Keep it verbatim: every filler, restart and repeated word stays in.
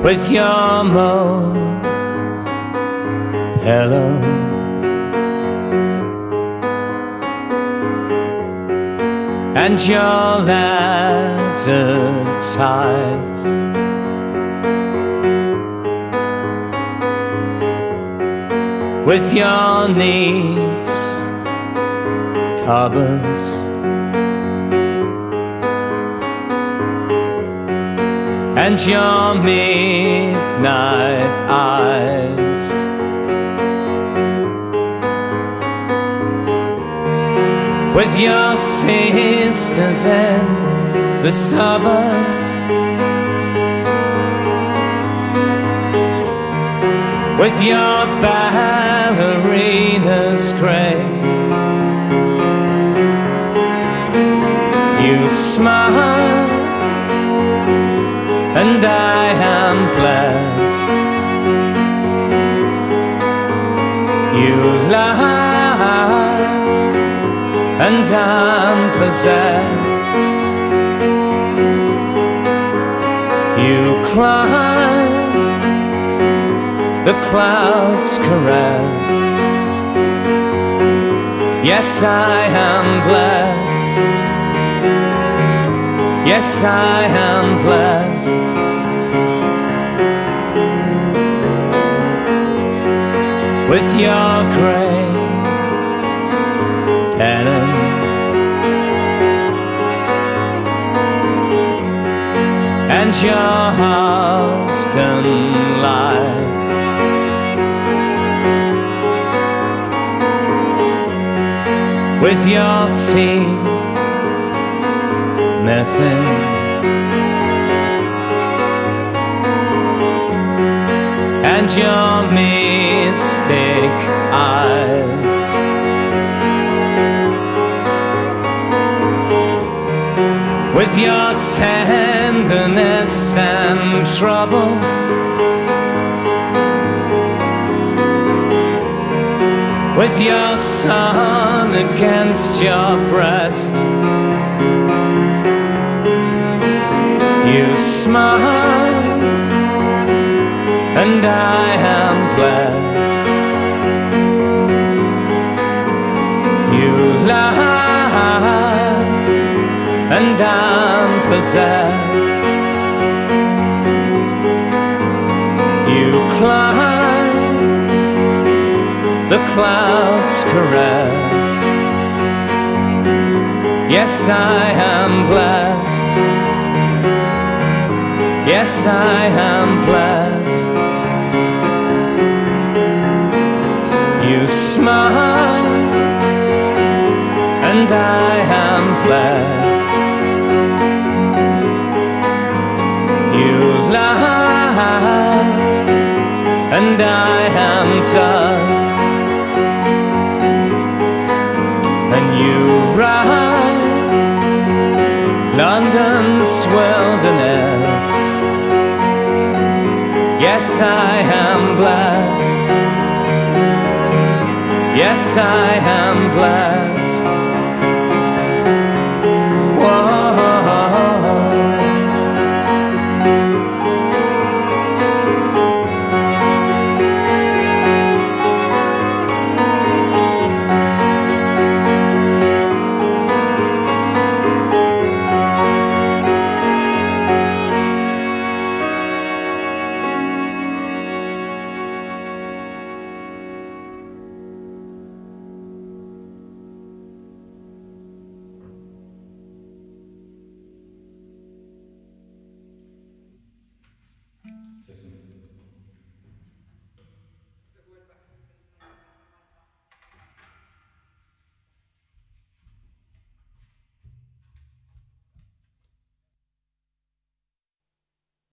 with your mauve pillow. And your leather tights, with your neat cupboards, and your midnight eyes, with your sisters in the suburbs, with your ballerina's grace. You smile and I am blessed. You laugh and I'm possessed. You climb the clouds' caress. Yes, I am blessed. Yes, I am blessed. With your grey denim and your Halston life, with your teeth missing and your mystic eyes, with your tenderness and trouble, with your sun against your breast. You smile and I am blessed. You laugh and I'm possessed. You climb the clouds' caress. Yes, I am blessed. Yes, I am blessed. You smile and I am blessed. You laugh and I am dust. And you ride London's wilderness. Yes, I am blessed. Yes, I am blessed.